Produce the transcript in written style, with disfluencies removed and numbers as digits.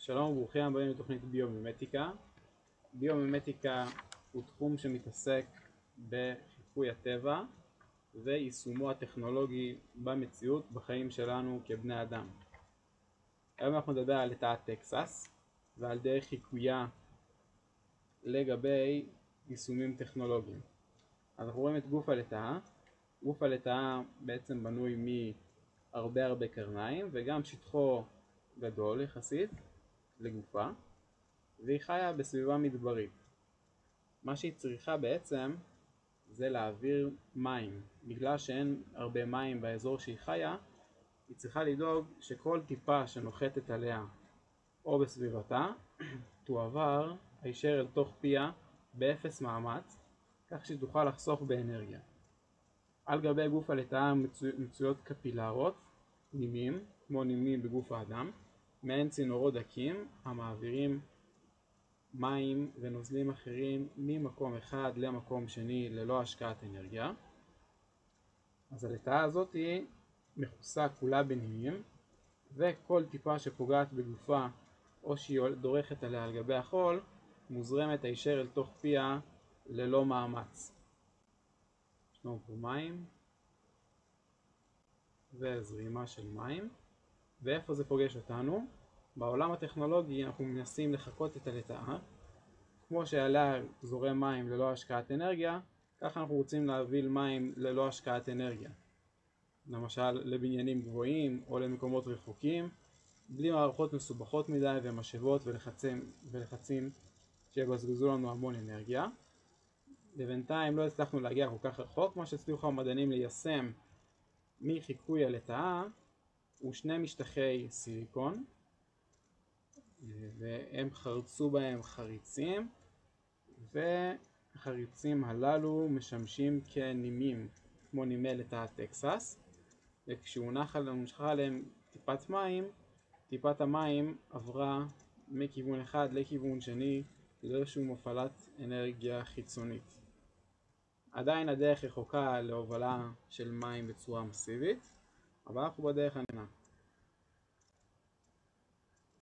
שלום וברוכים הבאים לתוכנית ביומימטיקה. ביומימטיקה הוא תחום שמתעסק בחיקוי הטבע ויישומו הטכנולוגי במציאות בחיים שלנו כבני אדם. היום אנחנו נדבר על לטאת טקסס ועל דרך חיקויה לגבי יישומים טכנולוגיים. אז אנחנו רואים את גוף הלטאה. גוף הלטאה בעצם בנוי מהרבה קרניים וגם שטחו גדול יחסית לגופה, והיא חיה בסביבה מדברית. מה שהיא צריכה בעצם זה להעביר מים. בגלל שאין הרבה מים באזור שהיא חיה, היא צריכה לדאוג שכל טיפה שנוחתת עליה או בסביבתה תועבר הישר אל תוך פיה באפס מאמץ, כך שהיא תוכל לחסוך באנרגיה. על גבי גוף הלטאה מצויות קפילרות, נימים, כמו נימים בגוף האדם, מעין צינורות דקים המעבירים מים ונוזלים אחרים ממקום אחד למקום שני ללא השקעת אנרגיה. אז הלטאה הזאת היא מכוסה כולה בנימים, וכל טיפה שפוגעת בגופה או שהיא דורכת עליה על גבי החול מוזרמת הישר אל תוך פיה ללא מאמץ. יש לנו פה מים וזרימה של מים. ואיפה זה פוגש אותנו? בעולם הטכנולוגי אנחנו מנסים לחקות את הלטאה. כמו שעליה זורם מים ללא השקעת אנרגיה, ככה אנחנו רוצים להביא מים ללא השקעת אנרגיה. למשל לבניינים גבוהים או למקומות רחוקים, בלי מערכות מסובכות מדי ומשאבות ולחצים שיבזבזו לנו המון אנרגיה. ובינתיים לא הצלחנו להגיע כל כך רחוק. מה שהצליחו המדענים ליישם מחיקוי הלטאה הוא שני משטחי סיליקון, והם חרצו בהם חריצים, והחריצים הללו משמשים כנימים כמו נימי לטאת טקסס, וכשהונחה עליהם טיפת מים, טיפת המים עברה מכיוון אחד לכיוון שני ללא שום הפעלת אנרגיה חיצונית. עדיין הדרך רחוקה להובלה של מים בצורה מסיבית, אבל אנחנו בדרך הנכונה.